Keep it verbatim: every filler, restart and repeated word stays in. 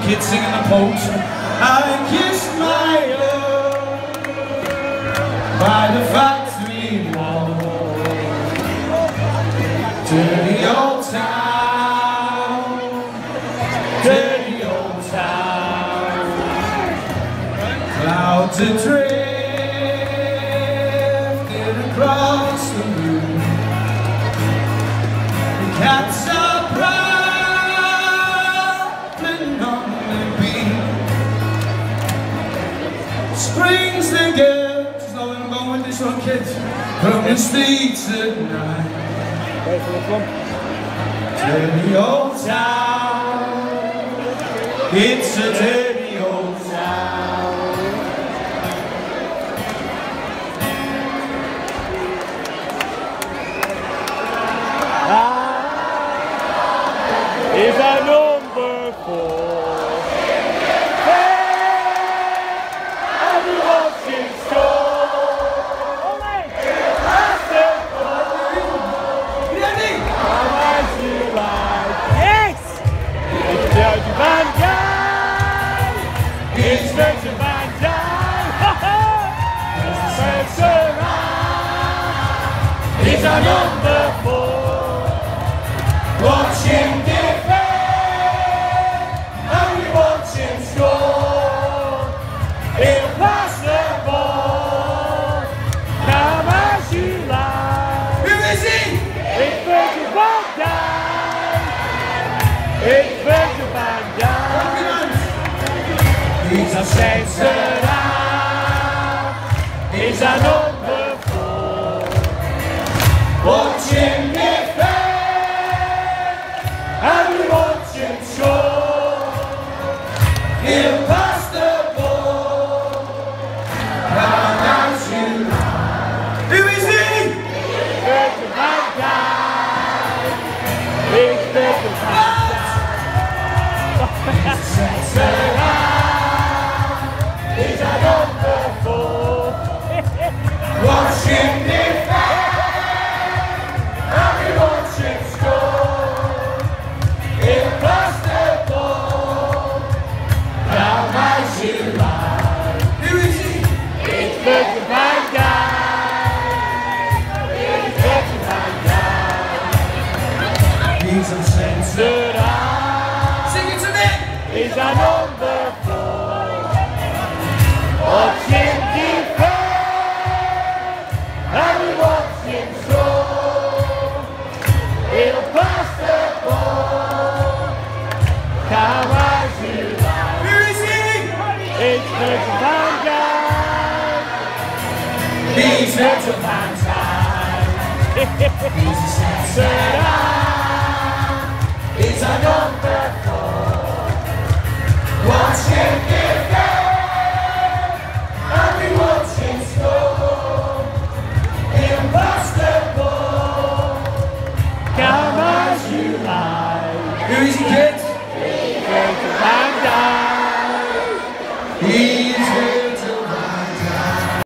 kids singing the poetry. I kissed my love by the factory wall. Dirty old town, dirty old town. Clouds are drifting across the moon. The cats are prowling on the beat. Springs the girl, just know where I'm going with this one, kids. From the streets at night. Dirty old town, it's a dirty old town. Ah, is a number four. Hey, everyone can score. Van Dijk! It's Virgil van Dijk! It's Spencer He's a number four. Watch him defend and we watch him score. He'll pass the ball. Come as you like. Who is he? It's Virgil van Dijk! It's Virgil van Dijk! He's a censored out. He's a number four. Watch him defend and we watch him score. He'll pass the ball. Come as you like. Who is he? It's Virgil van Dijk! It's Virgil van Dijk! Censored out. He's a number four. Watch him defend and we watch him score. He'll pass the ball. Come as you like. Who is he? It's Virgil van Dijk. It's Virgil van Dijk. He's a censored. Censored out. Sing it to me! He's a number four. Watch him defend and we watch him score. He'll pass the ball. Come as you like. Who is he? It's Virgil van Dijk. He's Virgil van Dijk. He's a censored out. He's a number four. Watch him defend and we watch him score. He'll pass the ball. Come as you like. Who is he, kids?